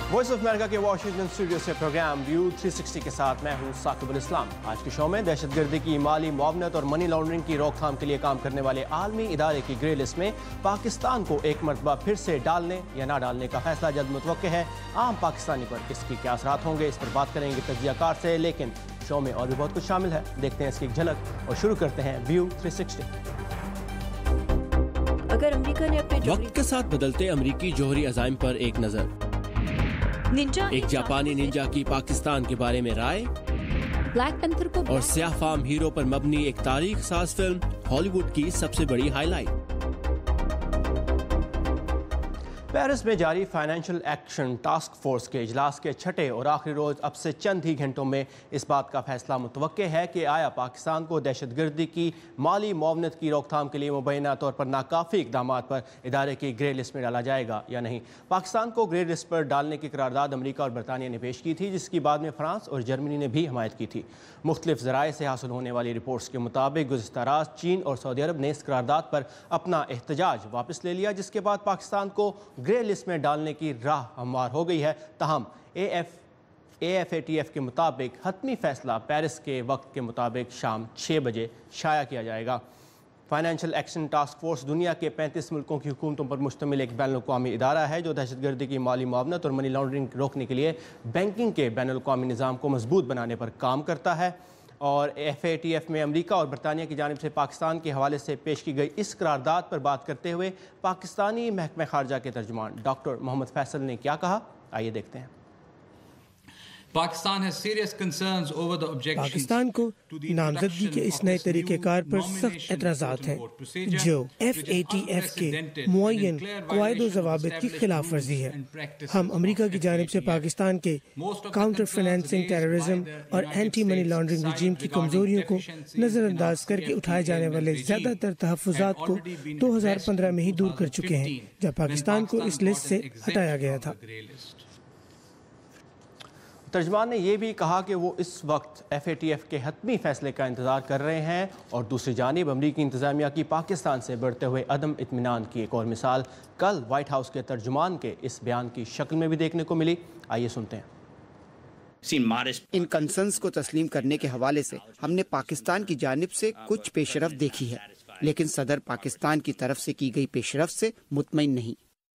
Voice of America के Washington studio से program view 360 के साथ मैं हूं साकिब अल इस्लाम। आज के शो में दहशतगर्दी की माली मुआवनत और मनी लॉन्ड्रिंग की रोकथाम के लिए काम करने वाले आलमी इदारे की ग्रे लिस्ट में पाकिस्तान को एक मरतबा फिर से डालने या ना डालने का फैसला जल्द मुतवक्के है। आम पाकिस्तानी पर इसकी क्या असरात होंगे, इस पर बात करेंगे तज्जियाकार से, लेकिन शो में और भी बहुत कुछ शामिल है। देखते हैं इसकी एक झलक और शुरू करते हैं व्यू 360। अगर अमेरिका ने अपने वक्त के साथ बदलते अमरीकी जौहरी अज़ाइम पर एक नजर। एक जापानी निंजा की पाकिस्तान के बारे में राय, ब्लैक पैंथर को और स्याह फाम हीरो पर मबनी एक तारीख साज फिल्म हॉलीवुड की सबसे बड़ी हाईलाइट। पेरिस में जारी फाइनेंशियल एक्शन टास्क फोर्स के इजलास के छठे और आखिरी रोज अब से चंद ही घंटों में इस बात का फैसला मुतवक्के है कि आया पाकिस्तान को दहशतगर्दी की माली मुआवनत की रोकथाम के लिए मुबैना तौर पर नाकाफी इकदाम पर इदारे की ग्रे लिस्ट में डाला जाएगा या नहीं। पाकिस्तान को ग्रे लिस्ट पर डालने की करारदाद अमरीका और बरतानिया ने पेश की थी, जिसकी बाद में फ्रांस और जर्मनी ने भी हमायत की थी। मुख्तलिफ ज़राए से हासिल होने वाली रिपोर्ट्स के मुताबिक गुज़िश्ता रात चीन और सऊदी अरब ने इस करारदाद पर अपना एहतजाज वापस ले लिया, जिसके बाद पाकिस्तान को ग्रे लिस्ट में डालने की राह हमवार हो गई है। तहम AFATF के मुताबिक हतमी फैसला पेरिस के वक्त के मुताबिक शाम 6 बजे शाया किया जाएगा। फाइनेंशियल एक्शन टास्क फोर्स दुनिया के 35 मुल्कों की हुकूमतों पर मुश्तमिल एक बैनुल-अक़वामी इदारा है जो दहशतगर्दी की माली मुआवनत और मनी लॉन्ड्रिंग रोकने के लिए बैंकिंग के बैनुल-अक़वामी निज़ाम को मजबूत बनाने पर काम करता है। और FATF में अमेरिका और बरतानिया की जानिब से पाकिस्तान के हवाले से पेश की गई इस करारदाद पर बात करते हुए पाकिस्तानी महकमा खारजा के तर्जुमान डॉक्टर मोहम्मद फैसल ने क्या कहा, आइए देखते हैं। पाकिस्तान को नामजदगी के इस नए तरीक़ेकार पर सख्त एतराज़ात हैं जो FATF के मुअय्यन क़वाइद व ज़वाबित की खिलाफ वर्जी है। हम अमेरिका की जानिब से पाकिस्तान के काउंटर फाइनेंसिंग टेररिज्म और एंटी मनी लॉन्ड्रिंग रजीम की कमजोरियों को नज़रअंदाज करके उठाए जाने वाले ज़्यादातर तहफ़्फ़ुज़ात को 2015 में ही दूर कर चुके हैं, जब पाकिस्तान को इस लिस्ट से हटाया गया था। तर्जमान ने यह भी कहा कि वो इस वक्त FATF के हतमी फैसले का इंतज़ार कर रहे हैं और दूसरी जानिब अमरीकी इंतज़ामिया की पाकिस्तान से बढ़ते हुए अदम इत्मीनान की एक और मिसाल कल वाइट हाउस के तर्जुमान के इस बयान की शक्ल में भी देखने को मिली। आइए सुनते हैं। इन कंसर्न्स को तस्लीम करने के हवाले से हमने पाकिस्तान की जानिब से कुछ पेशरफ देखी है, लेकिन सदर पाकिस्तान की तरफ से की गई पेशरफ से मुतमईन नहीं।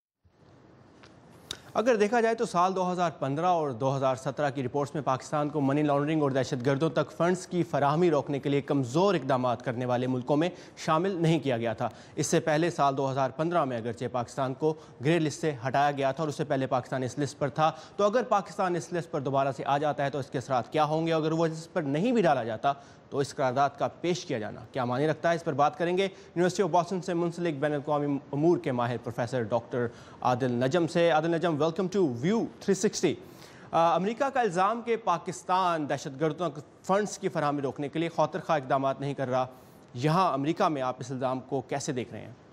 अगर देखा जाए तो साल 2015 और 2017 की रिपोर्ट्स में पाकिस्तान को मनी लॉन्ड्रिंग और दहशतगर्दों तक फंड्स की फराहमी रोकने के लिए कमज़ोर इकदाम करने वाले मुल्कों में शामिल नहीं किया गया था। इससे पहले साल 2015 में अगरचे पाकिस्तान को ग्रे लिस्ट से हटाया गया था और उससे पहले पाकिस्तान इस लिस्ट पर था। तो अगर पाकिस्तान इस लिस्ट पर दोबारा से आ जाता है तो इसके असरात क्या होंगे? अगर वो इस पर नहीं भी डाला जाता तो इस करारदाद का पेश किया जाना क्या मानी रखता है? इस पर बात करेंगे यूनिवर्सिटी ऑफ बॉस्टन से मुंसलिक बैनुल-अक़वामी उमूर के माहिर प्रोफेसर डॉक्टर आदिल नजम से। Adil Najam, welcome to view 360। America का इल्ज़ाम कि पाकिस्तान दहशतगर्दों फंड्स की फराहमी रोकने के लिए खौतर खा इक़दाम नहीं कर रहा, यहाँ अमेरिका में आप इस इल्ज़ाम को कैसे देख रहे हैं?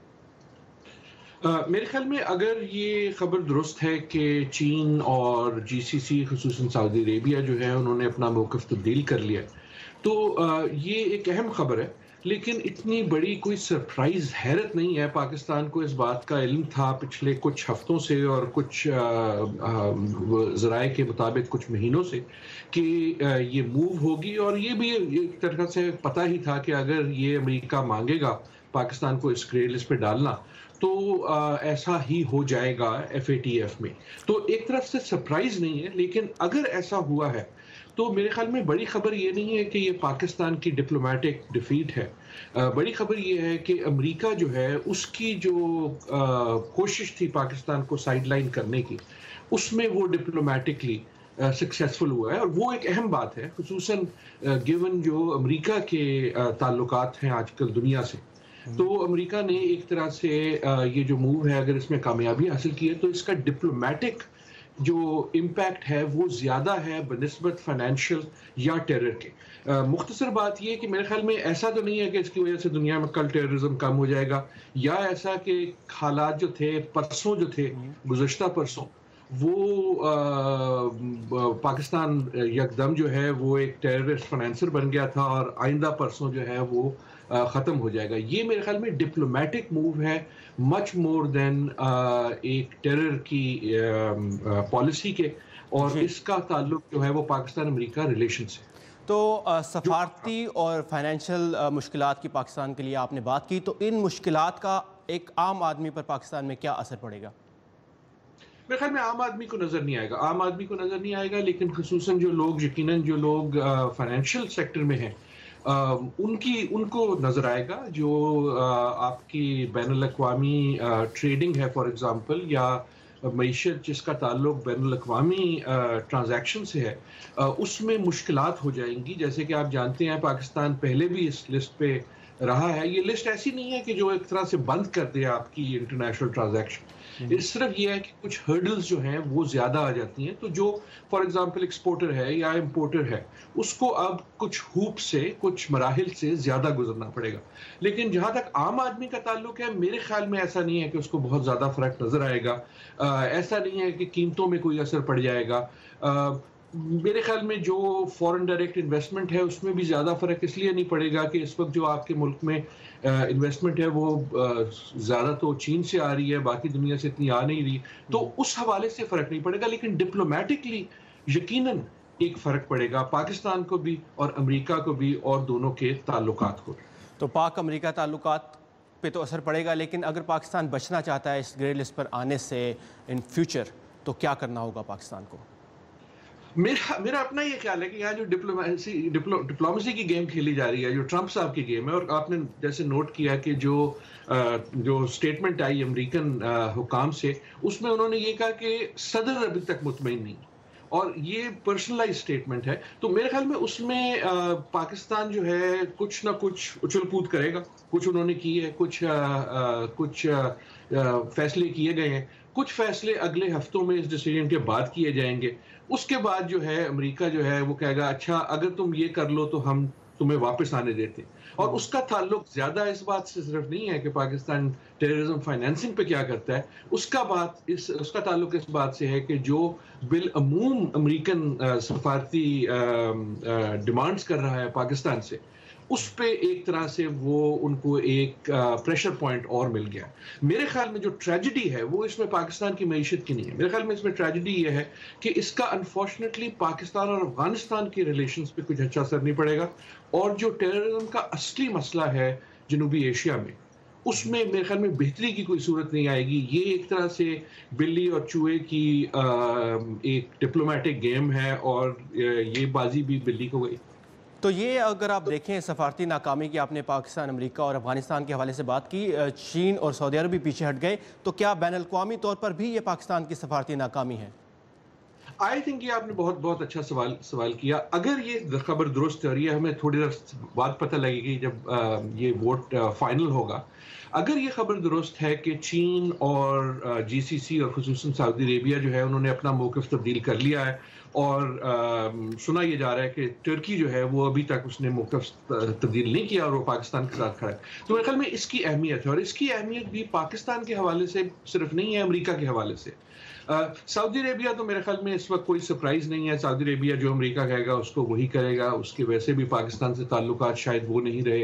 मेरे ख्याल में अगर ये खबर दुरुस्त है कि चीन और GCC खुसूसन सऊदी अरेबिया जो है उन्होंने अपना मौक़िफ़ तब्दील कर लिया, तो ये एक अहम खबर है। लेकिन इतनी बड़ी कोई सरप्राइज़ हैरत नहीं है। पाकिस्तान को इस बात का इल्म था पिछले कुछ हफ्तों से और कुछ ज़राए के मुताबिक कुछ महीनों से कि ये मूव होगी, और ये भी एक तरह से पता ही था कि अगर ये अमेरिका मांगेगा पाकिस्तान को इस ग्रे लिस्ट पे डालना तो ऐसा ही हो जाएगा FATF में। तो एक तरफ से सरप्राइज़ नहीं है, लेकिन अगर ऐसा हुआ है तो मेरे ख्याल में बड़ी खबर ये नहीं है कि ये पाकिस्तान की डिप्लोमेटिक डिफीट है। बड़ी खबर ये है कि अमेरिका जो है उसकी जो कोशिश थी पाकिस्तान को साइडलाइन करने की, उसमें वो डिप्लोमेटिकली सक्सेसफुल हुआ है, और वो एक अहम बात है, खुसूसन गिवन जो अमेरिका के ताल्लुकात हैं आजकल दुनिया से। तो अमेरिका ने एक तरह से ये जो मूव है, अगर इसमें कामयाबी हासिल की है तो इसका डिप्लोमेटिक जो इम्पैक्ट है वो ज़्यादा है बनिस्बत फाइनेंशियल या टेरर के। मुख्तसर बात ये कि मेरे ख्याल में ऐसा तो नहीं है कि इसकी वजह से दुनिया में कल टेररिज्म कम हो जाएगा, या ऐसा कि हालात जो थे परसों जो थे गुज़श्ता परसों वो पाकिस्तान यकदम जो है वो एक टेररिस्ट फाइनेंसर बन गया था, और आइंदा परसों जो है वो ختم ہو جائے گا. یہ میرے خیال میں ڈپلومیٹک موو ہے مچ مور دین ایک ٹیرر کی پالیسی کے, اور اس کا تعلق جو ہے وہ پاکستان امریکہ ریلیشن سے. تو سفارتی اور فائنینشیل مشکلات کی پاکستان کے لیے آپ نے بات کی, تو ان مشکلات کا ایک عام آدمی پر پاکستان میں کیا اثر پڑے گا؟ میرے خیال میں عام آدمی کو نظر نہیں آئے گا, عام آدمی کو نظر نہیں آئے گا, لیکن خصوصاً جو لوگ یقیناً جو لوگ فائنینشیل سیکٹر میں ہیں ان کو نظر آئے گا. جو آپ کی بین الاقوامی ٹریڈنگ ہے فار ایگزامپل, یا معیشت جس کا تعلق بین الاقوامی ٹرانزیکشن سے ہے, اس میں مشکلات ہو جائیں گی. جیسے کہ آپ جانتے ہیں پاکستان پہلے بھی اس لسٹ پہ رہا ہے. یہ لسٹ ایسی نہیں ہے کہ جو ایک طرح سے بند کر دے آپ کی انٹرنیشنل ٹرانزیکشن, صرف یہ ہے کہ کچھ ہرڈلز جو ہیں وہ زیادہ آ جاتی ہیں. تو جو فار ایگزامپل ایکسپورٹر ہے یا امپورٹر ہے, اس کو اب کچھ ہوپ سے, کچھ مراحل سے زیادہ گزرنا پڑے گا. لیکن جہاں تک عام آدمی کا تعلق ہے, میرے خیال میں ایسا نہیں ہے کہ اس کو بہت زیادہ فرق نظر آئے گا. ایسا نہیں ہے کہ قیمتوں میں کوئی اثر پڑ جائے گا. میرے خیال میں جو فورن ڈائریکٹ انویسٹمنٹ ہے اس میں بھی زیادہ فرق اس لیے نہیں پڑے گا کہ اس وقت جو آپ کے ملک میں انویسٹمنٹ ہے وہ زیادہ تو چین سے آ رہی ہے, باقی دنیا سے اتنی آ نہیں رہی, تو اس حوالے سے فرق نہیں پڑے گا. لیکن ڈپلومیٹکلی یقیناً ایک فرق پڑے گا پاکستان کو بھی اور امریکہ کو بھی, اور دونوں کے تعلقات کو. تو پاک امریکہ تعلقات پہ تو اثر پڑے گا, لیکن اگر پاکستان بچنا چاہتا ہے اس گرے لسٹ پر آنے سے ان فیوچر, تو کیا کرنا ہوگا پاکستان کو؟ میرا اپنا یہ خیال ہے کہ یہاں جو ڈپلومیسی کی گیم کھیلی جا رہی ہے, جو ٹرمپ صاحب کی گیم ہے, اور آپ نے جیسے نوٹ کیا کہ جو اسٹیٹمنٹ آئی امریکن حکام سے, اس میں انہوں نے یہ کہا کہ صدر ابھی تک مطمئن نہیں, اور یہ پرسنلائز اسٹیٹمنٹ ہے. تو میرے خیال میں اس میں پاکستان جو ہے کچھ نہ کچھ اچھل کود کرے گا. کچھ انہوں نے کی ہے, کچھ فیصلے کیے گئے ہیں, کچھ فیصلے اگلے ہفتوں میں اس ڈیسیجن کے بعد کیے جائیں گے. اس کے بعد جو ہے امریکہ جو ہے وہ کہے گا اچھا اگر تم یہ کر لو تو ہم تمہیں واپس آنے دیتے. اور اس کا تعلق زیادہ اس بات سے صرف نہیں ہے کہ پاکستان ٹیررزم فائنینسنگ پہ کیا کرتا ہے, اس کا تعلق اس بات سے ہے کہ جو بالعموم امریکن سفارتی ڈیمانڈز کر رہا ہے پاکستان سے, اس پہ ایک طرح سے وہ ان کو ایک پریشر پوائنٹ اور مل گیا. میرے خیال میں جو ٹریجڈی ہے وہ اس میں پاکستان کی معیشت کی نہیں ہے. میرے خیال میں اس میں ٹریجڈی یہ ہے کہ اس کا انفارچونیٹلی پاکستان اور افغانستان کی ریلیشنز پہ کچھ اچھا اثر نہیں پڑے گا, اور جو ٹیررزم کا اصلی مسئلہ ہے جنوبی ایشیا میں, اس میں میرے خیال میں بہتری کی کوئی صورت نہیں آئے گی. یہ ایک طرح سے بلی اور چوہے کی ایک ڈپلومیٹک گیم ہے, اور یہ بازی بھی بلی کو گئی. تو یہ اگر آپ دیکھیں سفارتی ناکامی کی, آپ نے پاکستان, امریکہ اور افغانستان کے حوالے سے بات کی, چین اور سعودی عرب بھی پیچھے ہٹ گئے, تو کیا بین الاقوامی طور پر بھی یہ پاکستان کی سفارتی ناکامی ہے؟ آئی تھنک یہ آپ نے بہت اچھا سوال کیا. اگر یہ خبر درست ہے, اور یہ ہمیں تھوڑی دیر بعد پتہ لگے گی جب یہ ووٹ فائنل ہوگا, اگر یہ خبر درست ہے کہ چین اور جی سی سی اور خصوصاً سعودی عربیہ جو ہے انہوں نے اپنا موقف تبدیل کر لیا ہے, اور سنا یہ جا رہا ہے کہ ترکی جو ہے وہ ابھی تک اس نے موقف تبدیل نہیں کیا اور وہ پاکستان کے ساتھ کھڑا ہے, تو میرے خیال میں اس کی اہمیت ہے. اور اس کی اہمیت بھی پاکستان کے حوالے سے صرف نہیں ہے, امریکہ کے حوالے سے. سعودی عربیہ تو میرے خیال میں اس وقت کوئی سرپرائز نہیں ہے. سعودی عربیہ جو امریکہ کہے گا اس کو وہی کرے گا. اس کے ویسے بھی پاکستان سے تعلقات شاید وہ نہیں رہے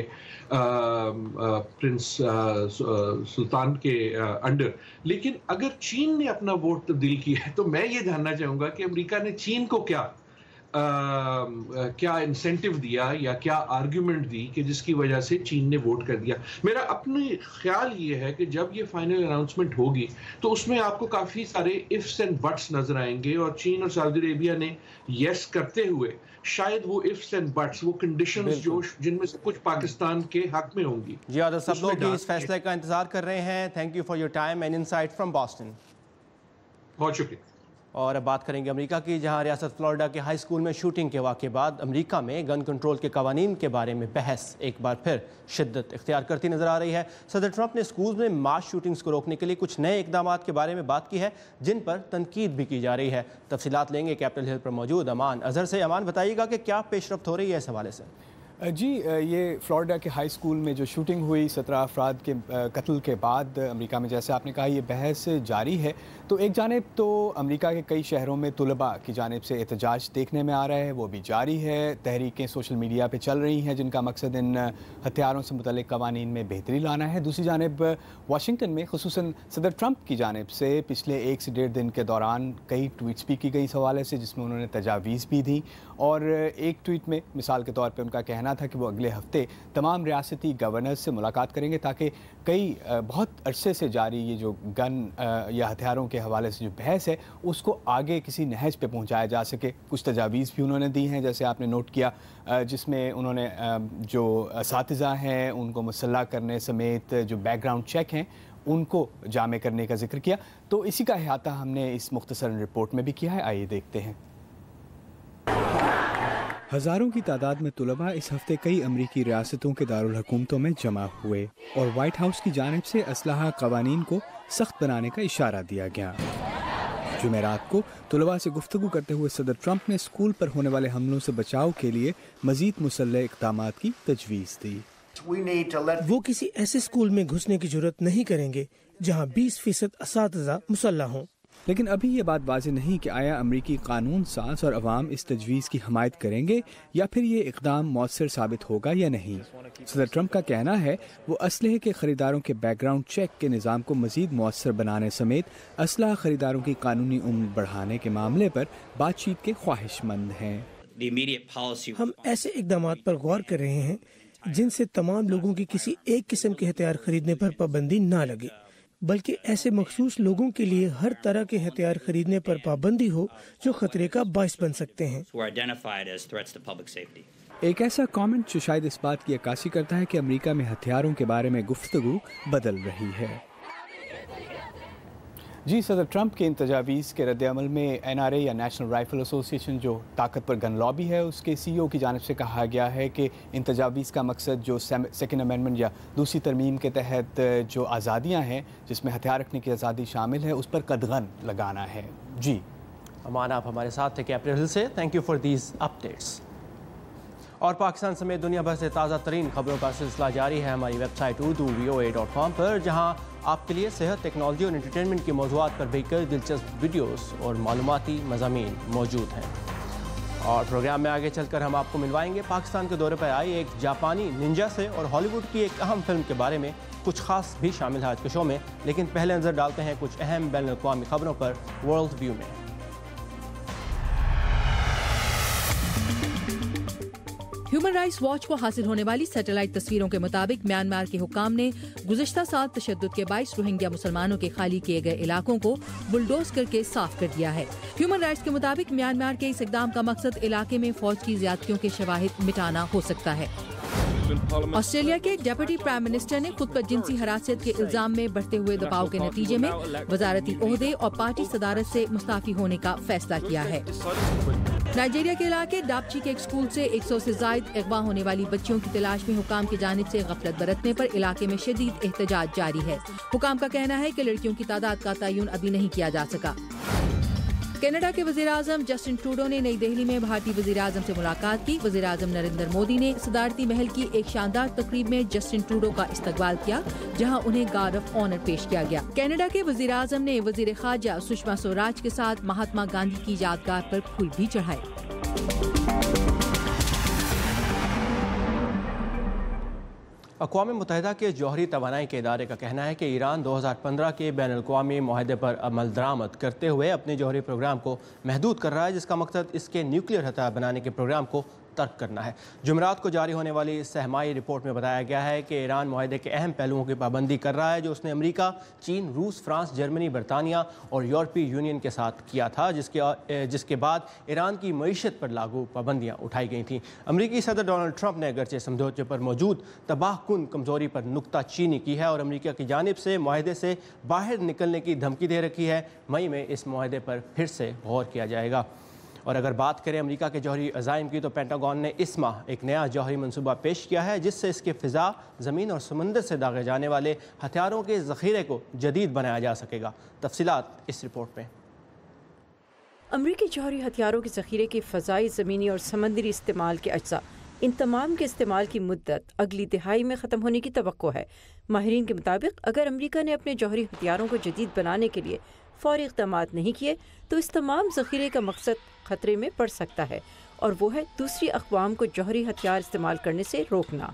پرنس سلطان کے انڈر. لیکن اگر چین نے اپنا ووٹ تبدیل کیا ہے, تو میں یہ جاننا چاہوں گا کہ امریکہ نے چین کو کیا انسینٹیو دیا یا کیا آرگیومنٹ دی کہ جس کی وجہ سے چین نے ووٹ کر دیا. میرا اپنی خیال یہ ہے کہ جب یہ فائنل اناؤنسمنٹ ہوگی تو اس میں آپ کو کافی سارے ifs اینڈ بٹس نظر آئیں گے, اور چین اور سعودی عربیہ نے یس کرتے ہوئے شاید وہ ifs اینڈ بٹس, وہ کنڈیشنز جو جن میں سے کچھ پاکستان کے حق میں ہوں گی. جی عادل, سب لوگ اس فیصلے کا انتظار کر رہے ہیں. Thank you for your time and insight from Boston. بہت شکریہ. اور اب بات کریں گے امریکہ کی, جہاں ریاست فلوریڈا کے ہائی اسکول میں شوٹنگ کے واقعے بعد امریکہ میں گن کنٹرول کے قوانین کے بارے میں بحث ایک بار پھر شدت اختیار کرتی نظر آ رہی ہے. صدر ٹرمپ نے اسکولز میں ماس شوٹنگز کو روکنے کے لیے کچھ نئے اقدامات کے بارے میں بات کی ہے, جن پر تنقید بھی کی جا رہی ہے. تفصیلات لیں گے کیپٹل ہل پر موجود امان اظہر سے. امان, بتائیے گا کہ کیا پیش رفت ہو رہی ہے اس حوالے سے؟ جی یہ فلوریڈا کے ہائی اسکول میں جو شوٹنگ ہوئی 17 افراد کے قتل کے بعد امریکہ میں، جیسے آپ نے کہا، یہ بحث جاری ہے۔ تو ایک جانب تو امریکہ کے کئی شہروں میں طلباء کی جانب سے احتجاج دیکھنے میں آ رہا ہے، وہ بھی جاری ہے۔ تحریکیں سوشل میڈیا پہ چل رہی ہیں جن کا مقصد ان ہتھیاروں سے متعلق قوانین میں بہتری لانا ہے۔ دوسری جانب واشنگٹن میں خصوصاً صدر ٹرمپ کی جانب سے پچھلے 1 سے 1.5 دن کے دوران کئی ٹویٹس بھی کی گئی اس حوالے سے، جس میں انہوں نے تجاویز بھی دیں، اور ایک ٹویٹ میں مثال کے طور پہ ان کا کہنا تھا کہ وہ اگلے ہفتے تمام ریاستی گورنرز سے ملاقات کریں گے تاکہ بہت عرصے سے جاری یہ جو گن یا ہتھیاروں کے حوالے سے جو بحث ہے اس کو آگے کسی نہج پہ پہنچایا جا سکے۔ کچھ تجاویز بھی انہوں نے دی ہیں، جیسے آپ نے نوٹ کیا، جس میں انہوں نے جو اساتذہ ہیں ان کو مسلح کرنے سمیت جو بیک گراؤنڈ چیک ہیں ان کو جامع کرنے کا ذکر کیا۔ تو اسی کا احاطہ ہم نے اس مختصر رپورٹ میں بھی کیا ہے، آئیے دیکھتے ہیں۔ ہزاروں کی تعداد میں طلباء اس ہفتے کئی امریکی ریاستوں کے دارالحکومتوں میں جمع ہوئے اور وائٹ ہاؤس کی جانب سے اسلحہ قوانین کو سخت بنانے کا اشارہ دیا گیا۔ جمعرات کو طلباء سے گفتگو کرتے ہوئے صدر ٹرمپ نے اسکول پر ہونے والے حملوں سے بچاؤ کے لیے مزید مسلح اقدامات کی تجویز دی۔ وہ کسی ایسے اسکول میں گھسنے کی جرات نہیں کریں گے جہاں 20% اساتذہ مسلح ہوں۔ لیکن ابھی یہ بات واضح نہیں کہ آیا امریکی قانون ساز اور عوام اس تجویز کی حمایت کریں گے یا پھر یہ اقدام مؤثر ثابت ہوگا یا نہیں۔ صدر ٹرمپ کا کہنا ہے وہ اسلحے کے خریداروں کے بیک گراؤنڈ چیک کے نظام کو مزید مؤثر بنانے سمیت اسلحہ خریداروں کی قانونی عمر بڑھانے کے معاملے پر بات چیت کے خواہش مند ہیں۔ ہم ایسے اقدامات پر غور کر رہے ہیں جن سے تمام لوگوں کی کسی ایک قسم کے ہتھیار خریدنے پر پابندی نہ لگے، بلکہ ایسے مخصوص لوگوں کے لیے ہر طرح کے ہتھیار خریدنے پر پابندی ہو جو خطرے کا باعث بن سکتے ہیں۔ ایک ایسا کامنٹ جو شاید اس بات کی عکاسی کرتا ہے کہ امریکہ میں ہتھیاروں کے بارے میں گفتگو بدل رہی ہے۔ جی، صدر ٹرمپ کے ان تجاویز کے رد عمل میں NRA یا نیشنل رائفل ایسوسی ایشن جو طاقتور گن لابی ہے، اس کے CEO کی جانب سے کہا گیا ہے کہ ان تجاویز کا مقصد جو سیکنڈ امینڈمنٹ یا دوسری ترمیم کے تحت جو آزادیاں ہیں جس میں ہتھیار رکھنے کی آزادی شامل ہے اس پر قدغن لگانا ہے۔ جی امان، آپ ہمارے ساتھ تھے کیپٹل ہل سے، thank you for these updates. اور پاکستان سمیت دنیا بھر سے تازہ ترین خبروں کا سلسلہ جاری ہے ہماری ویب سائٹ urduvoa.com پر، جہاں آپ کے لیے صحت، ٹیکنالوجی اور انٹرٹینمنٹ کے موضوعات پر بھی کئی دلچسپ ویڈیوز اور معلوماتی مضامین موجود ہیں۔ اور پروگرام میں آگے چل کر ہم آپ کو ملوائیں گے پاکستان کے دورے پر آئی ایک جاپانی ننجا سے اور ہالی ووڈ کی ایک اہم فلم کے بارے میں۔ کچھ خاص بھی شامل ہے آج کے شو میں، لیکن پہلے نظر ڈالتے ہیں کچھ اہم بین الاقوامی خبروں پر ورلڈ ویو میں۔ ہیومن رائٹس واچ کو حاصل ہونے والی سیٹلائٹ تصویروں کے مطابق میانمار کے حکام نے گزشتہ سال تشدد کے باعث روہنگیا مسلمانوں کے خالی کیے گئے علاقوں کو بلڈوز کر کے صاف کر دیا ہے۔ ہیومن رائٹس کے مطابق میانمار کے اس اقدام کا مقصد علاقے میں فوج کی زیادتیوں کے شواہد مٹانا ہو سکتا ہے۔ آسٹریلیا کے ڈپٹی پرائم منسٹر نے خود پر جنسی حراست کے الزام میں بڑھتے ہوئے دباؤ کے نتیجے میں وزارتی عہدے اور پارٹی صدارت سے مستعفی ہونے کا فیصلہ کیا ہے۔ نائجیریا کے علاقے ڈاپچی کے ایک اسکول سے 100 سے زائد اغوا ہونے والی بچیوں کی تلاش میں حکام کی جانب سے غفلت برتنے پر علاقے میں شدید احتجاج جاری ہے۔ حکام کا کہنا ہے کہ لڑکیوں کی تعداد کا تعین ابھی نہیں کیا جا سکا۔ کینیڈا کے وزیر اعظم جسٹن ٹروڈو نے نئی دہلی میں بھارتی وزیر اعظم سے ملاقات کی۔ وزیر اعظم نریندر مودی نے صدارتی محل کی ایک شاندار تقریب میں جسٹن ٹروڈو کا استقبال کیا، جہاں انہیں گارڈ آف آنر پیش کیا گیا۔ کینیڈا کے وزیر اعظم نے وزیر خارجہ سشما سوراج کے ساتھ مہاتما گاندھی کی یادگار پر پھول بھی چڑھائے۔ اقوام متحدہ کے جوہری توانائی کے ادارے کا کہنا ہے کہ ایران 2015 کے بین الاقوامی معاہدے پر عمل درآمد کرتے ہوئے اپنے جوہری پروگرام کو محدود کر رہا ہے، جس کا مقصد اس کے نیوکلیئر ہتھیار بنانے کے پروگرام کو ترک کرنا ہے۔ جمعرات کو جاری ہونے والی سہمائی رپورٹ میں بتایا گیا ہے کہ ایران معاہدے کے اہم پہلوؤں کی پابندی کر رہا ہے جو اس نے امریکہ، چین، روس، فرانس، جرمنی، برطانیہ اور یورپی یونین کے ساتھ کیا تھا، جس کے بعد ایران کی معیشت پر لاگو پابندیاں اٹھائی گئی تھیں۔ امریکی صدر ڈونلڈ ٹرمپ نے اگرچہ سمجھوتے پر موجود تباہ کن کمزوری پر نکتہ چینی کی ہے اور امریکہ کی جانب سے معاہدے سے باہر نکلنے کی دھمکی دے رکھی ہے۔ مئی میں اس معاہدے پر پھر سے غور کیا جائے گا۔ اور اگر بات کریں امریکہ کے جوہری عزائم کی، تو پینٹاگون نے اس ماہ ایک نیا جوہری منصوبہ پیش کیا ہے جس سے اس کے فضا، زمین اور سمندر سے داغے جانے والے ہتھیاروں کے ذخیرے کو جدید بنایا جا سکے گا۔ تفصیلات اس رپورٹ میں۔ امریکی جوہری ہتھیاروں کے ذخیرے کے فضائی، زمینی اور سمندری استعمال کے اجزاء ان تمام کے استعمال کی مدت اگلی دہائی میں ختم ہونے کی توقع ہے۔ ماہرین کے مطابق اگر امریکہ نے اپنے جوہری ہتھیاروں کو جدید بنانے کے لیے فوری اقدامات نہیں کیے تو اس تمام ذخیرے کا مقصد خطرے میں پڑ سکتا ہے، اور وہ ہے دوسری اقوام کو جوہری ہتھیار استعمال کرنے سے روکنا۔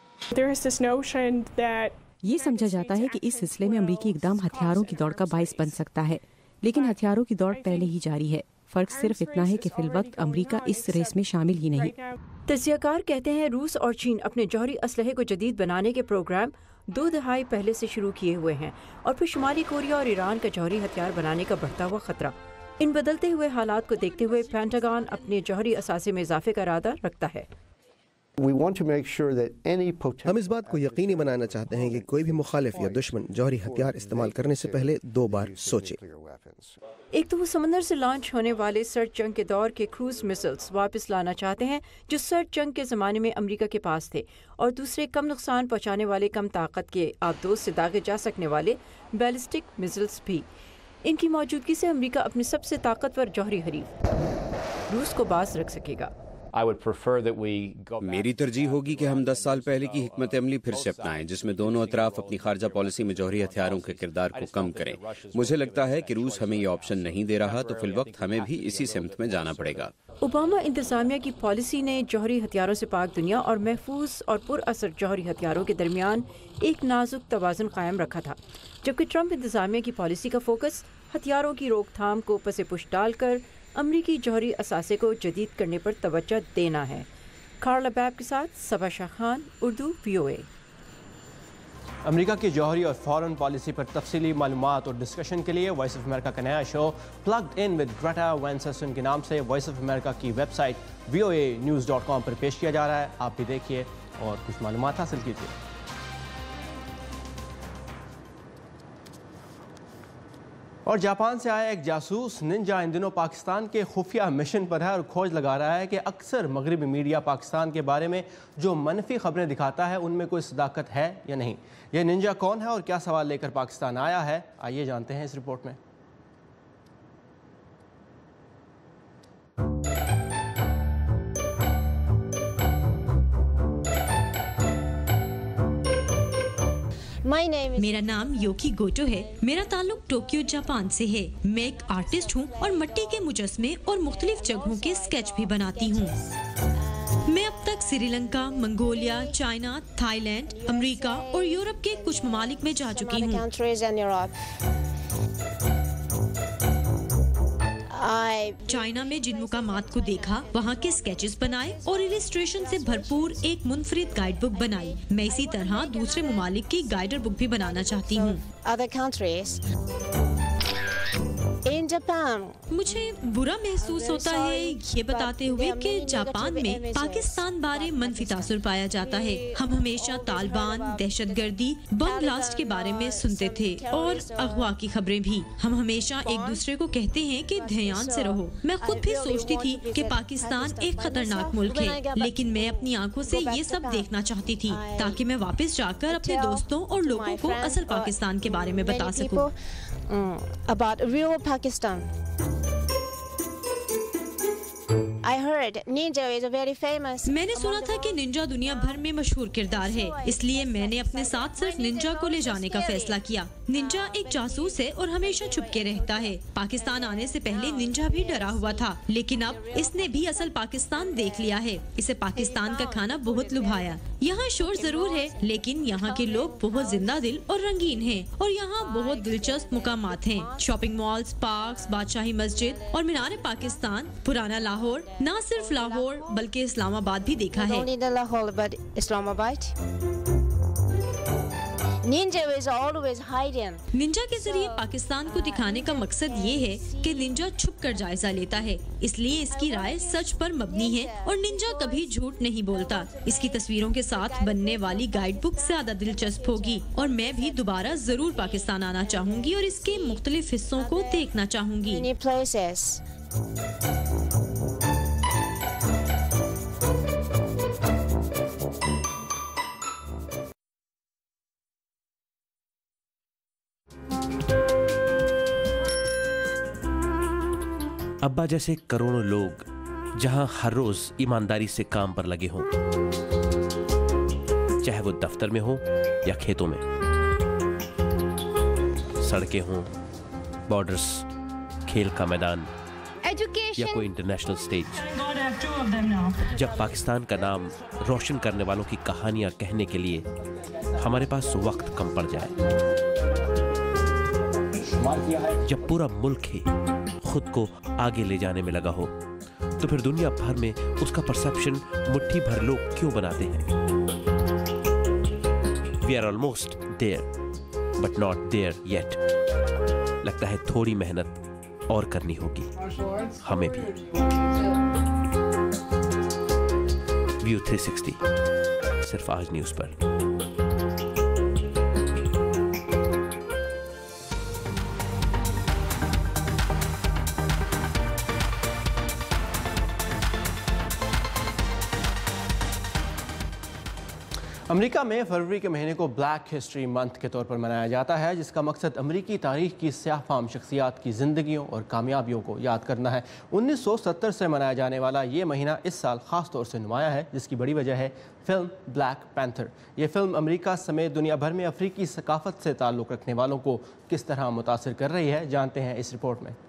یہ سمجھا جاتا ہے کہ اس سلسلے میں امریکی اقدام ہتھیاروں کی دوڑ کا باعث بن سکتا ہے، لیکن ہتھیاروں کی دوڑ پہلے ہی جاری ہے۔ فرق صرف اتنا ہے کہ فی الوقت امریکہ اس ریس میں شامل ہی نہیں۔ تجزیہ کار کہتے ہیں روس اور چین اپنے جوہری اسلحے کو جدید بنانے کے پروگرام 2 دہائی پہلے سے شروع کیے ہوئے ہیں، اور پھر شمالی کوریا اور ایران کا جوہری ہتھیار بنانے کا بڑھتا ہوا خطرہ۔ ان بدلتے ہوئے حالات کو دیکھتے ہوئے پینٹاگن اپنے جوہری اثاثے میں اضافے کا ارادہ رکھتا ہے۔ ہم اس بات کو یقینی بنانا چاہتے ہیں کہ کوئی بھی مخالف یا دشمن جوہری ہتھیار استعمال کرنے سے پہلے 2 بار سوچے۔ ایک تو وہ سمندر سے لانچ ہونے والے سرد جنگ کے دور کے کروز میسلز واپس لانا چاہتے ہیں جو سرد جنگ کے زمانے میں امریکہ کے پاس تھے، اور دوسرے کم نقصان پہنچانے والے کم طاقت کے آبدوز سے داغے جا سکنے والے بیلسٹک میسلز بھی۔ ان کی موجودگی سے امریکہ اپنی سب سے طاقتور جوہری حریف روس کو باز رکھ سکے گا۔ میری ترجیح ہوگی کہ ہم 10 سال پہلے کی حکمت عملی پھر سے اپنائیں، جس میں دونوں اطراف اپنی خارجہ پالیسی میں جوہری ہتھیاروں کے کردار کو کم کریں۔ مجھے لگتا ہے کہ روس ہمیں یہ آپشن نہیں دے رہا، تو فی الوقت ہمیں بھی اسی سمت میں جانا پڑے گا۔ اوباما انتظامیہ کی پالیسی نے جوہری ہتھیاروں سے پاک دنیا اور محفوظ اور پر اثر جوہری ہتھیاروں کے درمیان ایک نازک توازن قائم رکھا تھا، جبکہ ٹرمپ انتظامیہ کی پالیسی کا فوکس ہتھیاروں کی روک تھام کو پس پش ڈال کر امریکی جوہری اثاثے کو جدید کرنے پر توجہ دینا ہے۔ کارلا بیب کے ساتھ صبا شاہ خان، اردو VOA۔ امریکہ کی جوہری اور فارن پالیسی پر تفصیلی معلومات اور ڈسکشن کے لیے وائس آف امریکہ کا نیا show plugged in with Greta Van Susteren کے نام سے وائس آف امریکہ کی ویب سائٹ voanews.com پر پیش کیا جا رہا ہے۔ آپ بھی دیکھیے اور کچھ معلومات حاصل کیجیے۔ اور جاپان سے آیا ایک جاسوس ننجا ان دنوں پاکستان کے خفیہ مشن پر ہے اور کھوج لگا رہا ہے کہ اکثر مغربی میڈیا پاکستان کے بارے میں جو منفی خبریں دکھاتا ہے ان میں کوئی صداقت ہے یا نہیں۔ یہ ننجا کون ہے اور کیا سوال لے کر پاکستان آیا ہے، آئیے جانتے ہیں اس رپورٹ میں۔ میرا نام یوکی گوٹو ہے۔ میرا تعلق ٹوکیو جاپان سے ہے۔ میں ایک آرٹسٹ ہوں اور مٹی کے مجسمے اور مختلف جگہوں کے اسکیچ بھی بناتی ہوں۔ میں اب تک Sri Lanka, Mongolia, China, Thailand, America اور یورپ کے کچھ ممالک میں جا چکی ہوں۔ چائنا میں جن مقامات کو دیکھا وہاں کے اسکیچز بنائے اور السٹریشن سے بھرپور ایک منفرد گائیڈ بک بنائی۔ میں اسی طرح دوسرے ممالک کی گائیڈر بک بھی بنانا چاہتی ہوں۔ مجھے برا محسوس ہوتا ہے یہ بتاتے ہوئے کہ جاپان میں پاکستان بارے منفی تاثر پایا جاتا ہے۔ ہم ہمیشہ طالبان، دہشت گردی، بم بلاسٹ کے بارے میں سنتے تھے اور اغوا کی خبریں بھی۔ ہم ہمیشہ ایک دوسرے کو کہتے ہیں کہ دھیان سے رہو۔ میں خود بھی سوچتی تھی کہ پاکستان ایک خطرناک ملک ہے، لیکن میں اپنی آنکھوں سے یہ سب دیکھنا چاہتی تھی تاکہ میں واپس جا کر اپنے دوستوں اور لوگوں کو اصل پاکستان کے بارے میں بتا سکوں۔ میں نے سنا تھا کہ ننجا دنیا بھر میں مشہور کردار ہے، اس لیے میں نے اپنے ساتھ صرف ننجا کو لے جانے کا فیصلہ کیا۔ ننجا ایک جاسوس ہے اور ہمیشہ چھپ کے رہتا ہے۔ پاکستان آنے سے پہلے ننجا بھی ڈرا ہوا تھا، لیکن اب اس نے بھی اصل پاکستان دیکھ لیا ہے۔ اسے پاکستان کا کھانا بہت لبھایا۔ یہاں شور ضرور ہے، لیکن یہاں کے لوگ بہت زندہ دل اور رنگین ہیں، اور یہاں بہت دلچسپ مقامات ہیں۔ شاپنگ مالز، پارکس، بادشاہی مسجد اور مینار پاکستان۔ پرانا لاہور، نہ صرف لاہور بلکہ اسلام آباد بھی دیکھا ہے۔ ننجا کے ذریعے پاکستان کو دکھانے کا مقصد یہ ہے کہ ننجا چھپ کر جائزہ لیتا ہے، اس لیے اس کی رائے سچ پر مبنی ہے اور ننجا کبھی جھوٹ نہیں بولتا۔ اس کی تصویروں کے ساتھ بننے والی گائیڈ بک زیادہ دلچسپ ہوگی، اور میں بھی دوبارہ ضرور پاکستان آنا چاہوں گی اور اس کے مختلف حصوں کو دیکھنا چاہوں گی۔ ابا جیسے کروڑوں لوگ जहां हर रोज ईमानदारी से काम पर लगे हों, चाहे वो दफ्तर में हो या खेतों में, सड़कें हों, बॉर्डर्स, खेल का मैदान या कोई इंटरनेशनल स्टेज। जब पाकिस्तान का नाम रोशन करने वालों की कहानियां कहने के लिए हमारे पास वक्त कम पड़ जाए, जब पूरा मुल्क ही खुद को आगे ले जाने में लगा हो, तो फिर दुनिया भर में उसका परसेप्शन मुट्ठी भर लोग क्यों बनाते हैं? We are almost there, but not there yet. लगता है थोड़ी मेहनत और करनी होगी हमें भी। व्यू 360 सिर्फ आज न्यूज़ पर। अमेरिका में फरवरी के महीने को ब्लैक हिस्ट्री मंथ के तौर पर मनाया जाता है, जिसका मकसद अमेरिकी तारीख की स्याह-फाम शख्सियात की ज़िंदगियों और कामयाबियों को याद करना है। 1970 से मनाया जाने वाला ये महीना इस साल ख़ास तौर से नुमाया है, जिसकी बड़ी वजह है फिल्म ब्लैक पैंथर। ये फिल्म अमेरिका समेत दुनिया भर में अफ्रीकी सकाफत से ताल्लुक़ रखने वालों को किस तरह मुतासिर कर रही है, जानते हैं इस रिपोर्ट में।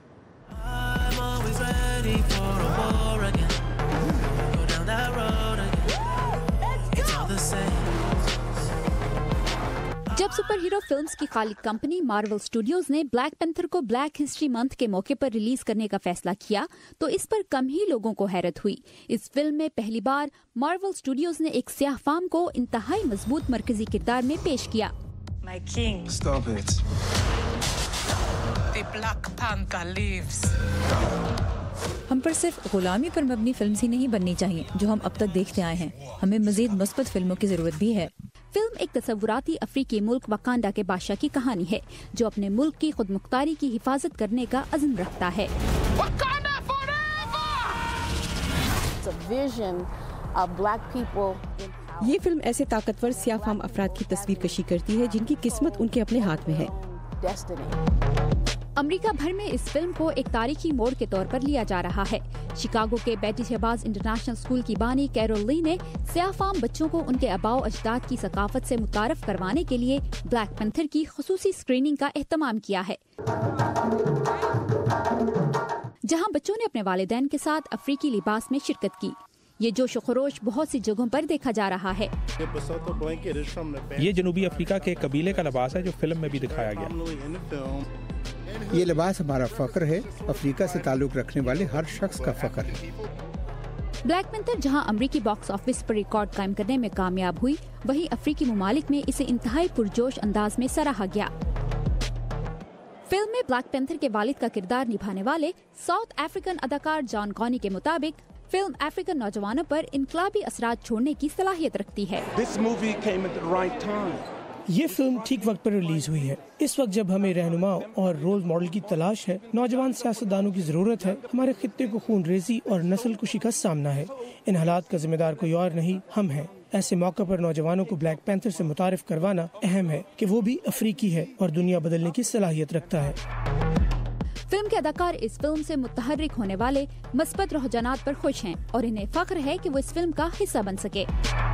जब सुपर हीरो फिल्म्स की खालिद कंपनी मार्वल स्टूडियोज ने ब्लैक पैंथर को ब्लैक हिस्ट्री मंथ के मौके पर रिलीज करने का फैसला किया, तो इस पर कम ही लोगों को हैरत हुई। इस फिल्म में पहली बार मार्वल स्टूडियोज ने एक स्याह फाम को इंतहाई मजबूत मरकजी किरदार में पेश किया। My king. Stop it. The Black Panther lives. हम पर सिर्फ गुलामी पर मबनी फिल्म ही नहीं बननी चाहिए जो हम अब तक देखते आए हैं, हमें मजीद मुस्बत फिल्मों की जरूरत भी है। फिल्म एक तसव्वुराती अफ्रीकी मुल्क वकांडा के बादशाह की कहानी है, जो अपने मुल्क की खुद मुख्तारी की हिफाजत करने का अज़्म रखता है। ये फिल्म ऐसे ताकतवर सियाफाम अफराद की तस्वीर कशी करती है जिनकी किस्मत उनके अपने हाथ में है। अमेरिका भर में इस फिल्म को एक तारीखी मोड़ के तौर पर लिया जा रहा है। शिकागो के बेटी शहबाज इंटरनेशनल स्कूल की बानी कैरोल ली ने स्याह-फाम बच्चों को उनके आबाओ अजदाद की सकाफत से मुतारफ करवाने के लिए ब्लैक पैंथर की खुसूसी स्क्रीनिंग का एहतमाम किया है, जहां बच्चों ने अपने वालिदैन के साथ अफ्रीकी लिबास में शिरकत की। ये जोश खरोश बहुत सी जगहों पर देखा जा रहा है। ये जनूबी अफ्रीका के कबीले का लिबास है जो फिल्म में भी दिखाया गया। ये लिबास हमारा फख्र है, अफ्रीका से ताल्लुक रखने वाले हर शख्स का फख्र है। ब्लैक पैंथर जहां अमरीकी बॉक्स ऑफिस पर रिकॉर्ड कायम करने में कामयाब हुई, वहीं अफ्रीकी ममालिक में इसे इंतहाई पुरजोश अंदाज में सराहा गया। फिल्म में ब्लैक पैंथर के वालिद का किरदार निभाने वाले साउथ अफ्रीकन अदाकार जॉन कॉनी के मुताबिक फिल्म अफ्रीकन नौजवानों पर इनकलाबी असरात छोड़ने की सलाहियत रखती है। ये फिल्म ठीक वक्त पर रिलीज हुई है। इस वक्त जब हमें रहनुमाओं और रोल मॉडल की तलाश है, नौजवान सियासतदानों की जरूरत है। हमारे खित्ते को खून रेजी और नस्ल कुशी का सामना है। इन हालात का जिम्मेदार कोई और नहीं, हम हैं। ऐसे मौके पर नौजवानों को ब्लैक पैंथर से मुतारिफ करवाना अहम है कि वो भी अफ्रीकी है और दुनिया बदलने की सलाहियत रखता है। फिल्म के अदाकार इस फिल्म से मुतहर्रिक होने वाले मस्बत रुझानात पर खुश हैं और इन्हें फख्र है कि वो इस फिल्म का हिस्सा बन सके।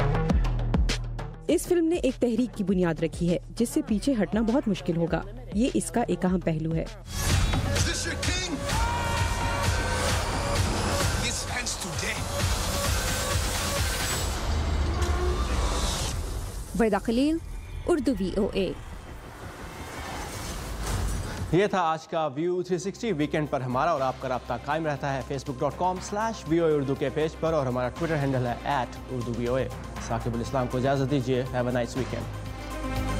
इस फिल्म ने एक तहरीक की बुनियाद रखी है जिससे पीछे हटना बहुत मुश्किल होगा। ये इसका एक अहम पहलू है। वैदा खलील, उर्दू VOA। ये था आज का व्यू 360। वीकेंड पर हमारा और आपका राब्ता कायम रहता है facebook.com/VOA उर्दू के पेज पर, और हमारा ट्विटर हैंडल है @UrduVOA। साकिबुल इस्लाम को इजाज़त दीजिए। Have a nice weekend.